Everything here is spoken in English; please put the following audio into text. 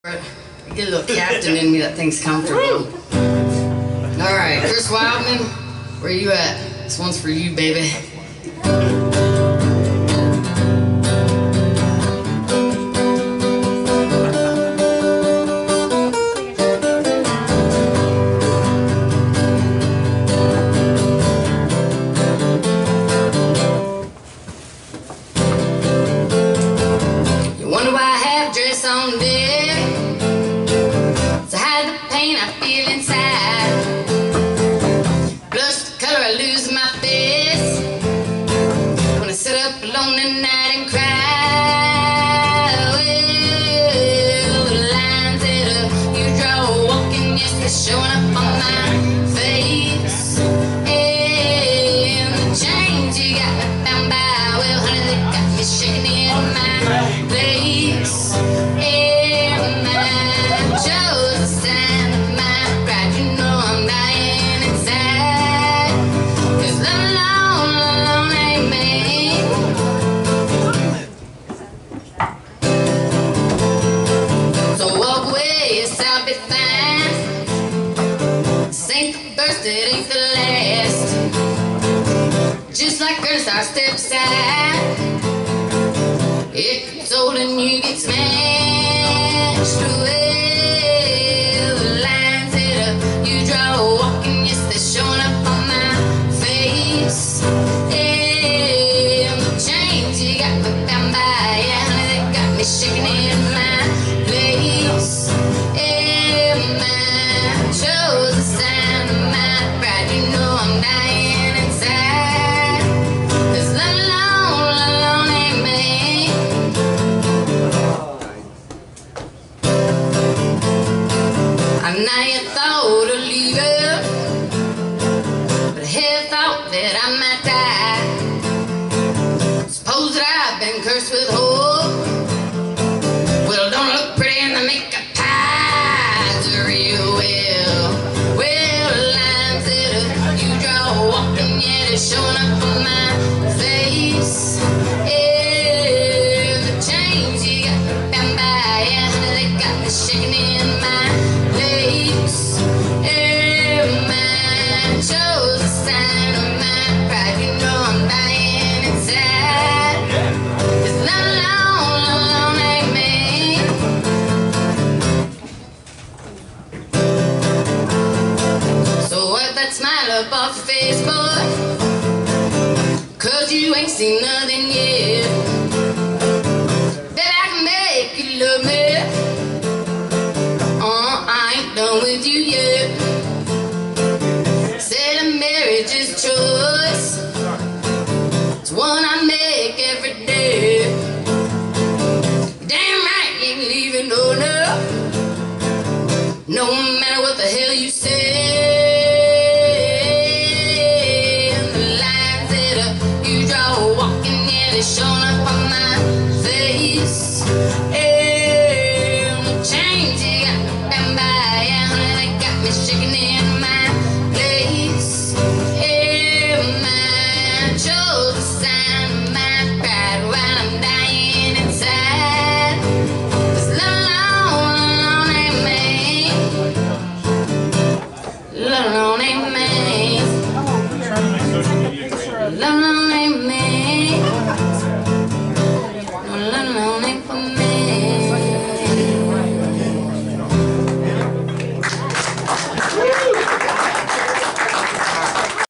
Get a little captain in me that thinks comfortable. Alright, Chris Wildman, where you at? This one's for you, baby. You wonder why I have dress on deck? I feel inside, blush the color I lose my face when I sit up alone at night and cry. Well, the lines that you draw walking, yes, they're showing up on my face. And the chains you got me bound by, well, honey, they got me shaking in my place. And my chose a sign of my pride, you know I'm dying inside. 'Cause alone ain't me. So walk away, yes, I'll be fine. This ain't the first, it ain't the last. Just like girls, I step aside. It gets old and you get smashed away. Walking, yes, they're showing up on my face. And the chains you got me bound by, yeah, honey, they got me shaking in my place. And my chose a sign of my pride, you know I'm dying inside. 'Cause alone ain't me. I'm not your thought of leaving, but I had thought that I might die. Suppose that I've been cursed with hope. Well, don't look pretty in the makeup pies real well. Well, the lines that you draw walking, yeah, they're showing up on my face. Yeah, the chains you got me bound by, yeah, honey, they got me shaking in my place. And my chose a sign of my pride, you know I'm dying inside. 'Cause alone ain't me. So wipe that smile up off your face, boy, 'cause you ain't seen nothing yet. Baby, I can make you love me. I ain't done with you yet. Said a marriage is choice, it's one I make every day. Damn right you ain't leaving, no, no. No matter